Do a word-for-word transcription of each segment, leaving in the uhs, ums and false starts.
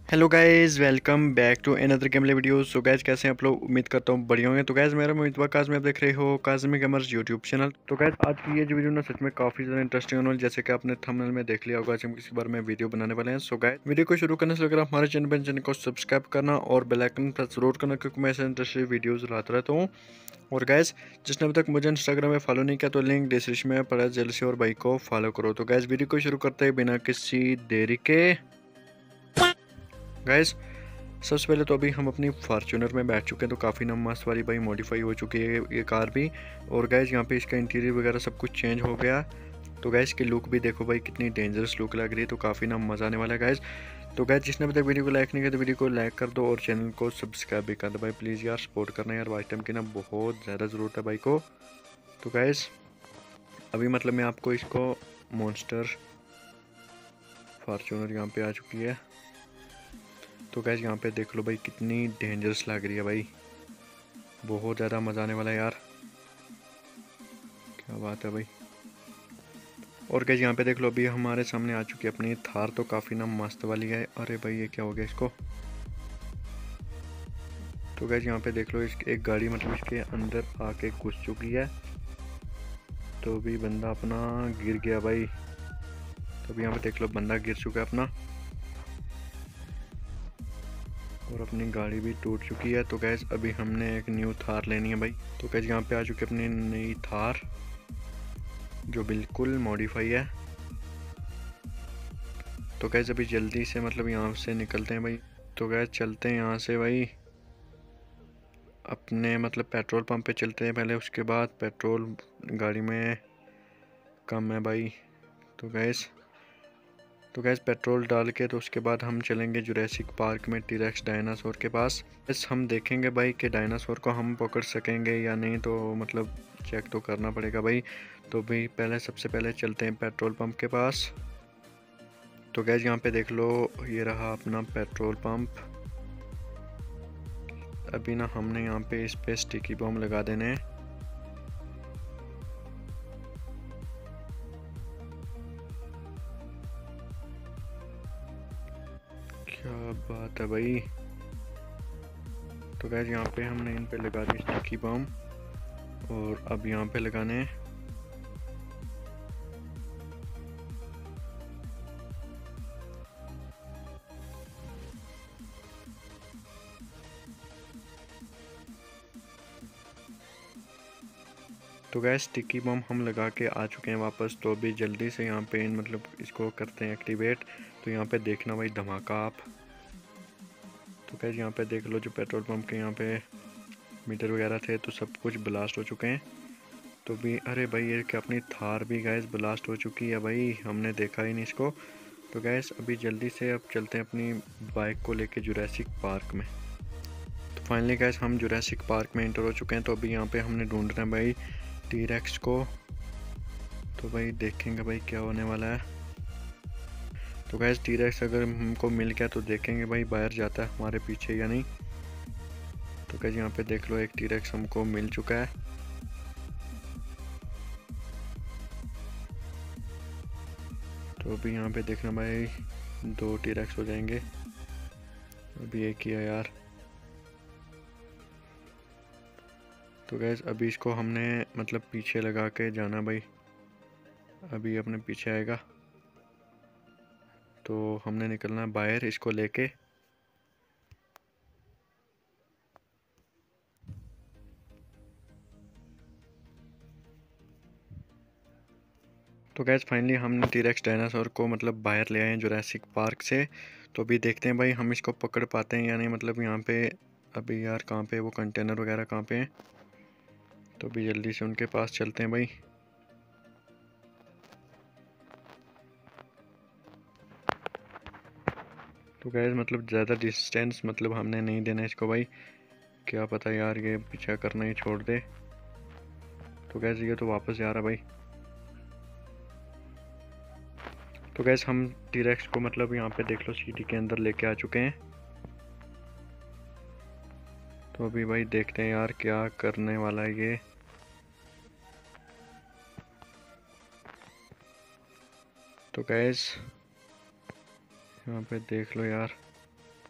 Hello guys, welcome back to another gameplay video. So guys, कैसे हैं आप लोग? उम्मीद करता हूँ बढ़िया होंगे। तो गाइस, मेरा मोहित काज में आप देख रहे हो काज़मी गेमर्स यूट्यूब चैनल। तो गाइस, आज की ये जो वीडियो ना सच में काफ़ी ज़्यादा इंटरेस्टिंग होने वाली, जैसे कि आपने थंबनेल में देख लिया होगा। आज हम किसी बारे में वीडियो बनाने वाले हैं। सो गाइस, वीडियो को शुरू करने से लेकर आप हमारे चैनल पर चैनल को सब्सक्राइब करना और बेल आइकन प्रेस जरूर करना, क्योंकि मैं ऐसे इंटरेस्टिंग वीडियोज़ लाता रहता हूँ। और गाइस, जिसने अभी तक मुझे इंस्टाग्राम में फॉलो नहीं किया तो लिंक डिस्क्रिप्शन में पड़ा है, जल्द से और भाई को फॉलो करो। तो गाइस, वीडियो को शुरू करते हैं बिना किसी देरी के। गाइस, सबसे पहले तो अभी हम अपनी फार्चूनर में बैठ चुके हैं, तो काफ़ी ना मस्त वाली भाई मॉडिफाई हो चुकी है ये कार भी। और गाइस, यहाँ पे इसका इंटीरियर वगैरह सब कुछ चेंज हो गया। तो गाइस, की लुक भी देखो भाई, कितनी डेंजरस लुक लग रही है। तो काफ़ी ना मज़ा आने वाला है गाइस। तो गाइस, जिसने अभी तक वीडियो को लाइक नहीं किया तो वीडियो को लाइक कर दो और चैनल को सब्सक्राइब भी कर दो भाई। प्लीज़ यार, सपोर्ट करना यार, वाइस टाइम की ना बहुत ज़्यादा ज़रूरत है भाई को। तो गाइस, अभी मतलब मैं आपको इसको मॉन्स्टर फार्चूनर यहाँ पे आ चुकी है। तो गैस, यहाँ पे देख लो भाई, कितनी डेंजरस लग रही है भाई। बहुत ज़्यादा मज़ा आने वाला है यार, क्या बात है भाई। और गैस, यहाँ पे देख लो, अभी हमारे सामने आ चुकी है अपनी थार। तो काफ़ी ना मस्त वाली है। अरे भाई, ये क्या हो गया इसको? तो गैस, यहाँ पे देख लो, इस एक गाड़ी मतलब इसके अंदर आके घुस चुकी है। तो अभी बंदा अपना गिर गया भाई। तो अभी यहाँ पे देख लो, बंदा गिर चुका है अपना, और अपनी गाड़ी भी टूट चुकी है। तो गैस, अभी हमने एक न्यू थार लेनी है भाई। तो गैस, यहाँ पे आ चुकी है अपनी नई थार, जो बिल्कुल मॉडिफाई है। तो गैस, अभी जल्दी से मतलब यहाँ से निकलते हैं भाई। तो गैस, चलते हैं यहाँ से भाई, अपने मतलब पेट्रोल पंप पे चलते हैं पहले, उसके बाद पेट्रोल गाड़ी में कम है भाई। तो गैस तो गैस पेट्रोल डाल के तो उसके बाद हम चलेंगे जुरासिक पार्क में टी-रेक्स डायनासोर के पास। बस हम देखेंगे भाई कि डायनासोर को हम पकड़ सकेंगे या नहीं, तो मतलब चेक तो करना पड़ेगा भाई। तो भाई पहले सबसे पहले चलते हैं पेट्रोल पंप के पास। तो गैस, यहाँ पे देख लो, ये रहा अपना पेट्रोल पंप। अभी ना हमने यहाँ पे इस पे स्टिकी बम लगा देने हैं। क्या बात है भाई। तो गैस, यहाँ पे हमने इन पे लगा दी स्टिकी बम, और अब यहाँ पे लगाने हैं। तो गैस, स्टिकी बम हम लगा के आ चुके हैं वापस। तो अभी जल्दी से यहाँ पे मतलब इसको करते हैं एक्टिवेट। तो यहाँ पे देखना भाई धमाका आप। तो गैस, यहाँ पे देख लो, जो पेट्रोल पंप के यहाँ पे मीटर वगैरह थे तो सब कुछ ब्लास्ट हो चुके हैं। तो भी अरे भाई, ये क्या अपनी थार भी गैस ब्लास्ट हो चुकी है भाई, हमने देखा ही नहीं इसको। तो गैस, अभी जल्दी से अब चलते हैं अपनी बाइक को लेके जुरासिक पार्क में। तो फाइनली गैस, हम जुरासिक पार्क में एंटर हो चुके हैं। तो अभी यहाँ पे हमने ढूंढना है भाई टी-रेक्स को। तो भाई देखेंगे भाई क्या होने वाला है। तो गैस, टी-रेक्स अगर हमको मिल गया तो देखेंगे भाई बाहर जाता है हमारे पीछे या नहीं। तो गैस, यहाँ पे देख लो, एक टी-रेक्स हमको मिल चुका है। तो अभी यहाँ पे देखना भाई, दो टी-रेक्स हो जाएंगे। अभी एक ही है यार। तो गैस, अभी इसको हमने मतलब पीछे लगा के जाना भाई। अभी अपने पीछे आएगा तो हमने निकलना बाहर इसको लेके। तो गैस, फाइनली हमने टी-रेक्स डायनासोर को मतलब बाहर ले आए हैं जुरासिक पार्क से। तो अभी देखते हैं भाई हम इसको पकड़ पाते हैं या नहीं। मतलब यहाँ पे अभी यार, कहाँ पे वो कंटेनर वगैरह कहाँ पे हैं? तो अभी जल्दी से उनके पास चलते हैं भाई। तो गैस, मतलब ज़्यादा डिस्टेंस मतलब हमने नहीं देना इसको भाई, क्या पता यार ये पीछा करना ही छोड़ दे। तो गैस, ये तो वापस जा रहा भाई। तो गैस, हम टी-रेक्स को मतलब यहाँ पे देख लो सिटी के अंदर लेके आ चुके हैं। तो अभी भाई देखते हैं यार क्या करने वाला है ये। तो गैस, यहाँ पे देख लो यार,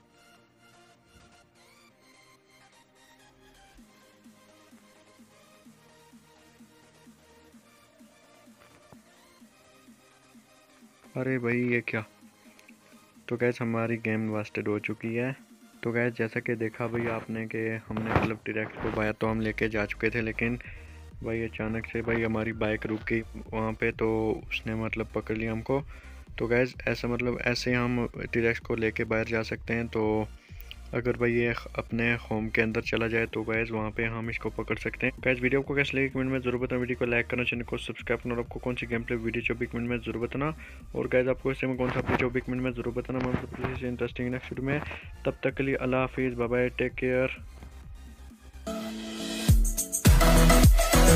अरे भाई ये क्या। तो गैस हमारी गेम वास्टेड हो चुकी है। तो गैस जैसा कि देखा भाई आपने कि हमने मतलब डायरेक्ट को बाहर तो हम लेके जा चुके थे, लेकिन भाई अचानक से भाई हमारी बाइक रुक गई वहाँ पे, तो उसने मतलब पकड़ लिया हमको। तो गैस ऐसा मतलब ऐसे हम टी-रेक्स को लेके बाहर जा सकते हैं। तो अगर भाई ये अपने होम के अंदर चला जाए तो गैस वहाँ पे हम इसको पकड़ सकते हैं। गैस वीडियो को कैसे लगे कमेंट में जरूर बताना, वीडियो को लाइक करना, चैनल को सब्सक्राइब करना और आपको कौन सी गेम प्ले वीडियो चौबीस मिनट में जरूर बताना। और गैस आपको इससे में कौन सा प्ले चौबीस मिनट में जरूर बताना। मैं इंटरेस्टिंग नेक्स्ट वीडियो में, तब तक के लिए अल्लाह हाफिज़, bye bye, take care.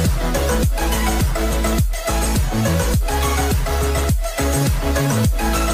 We'll be right back.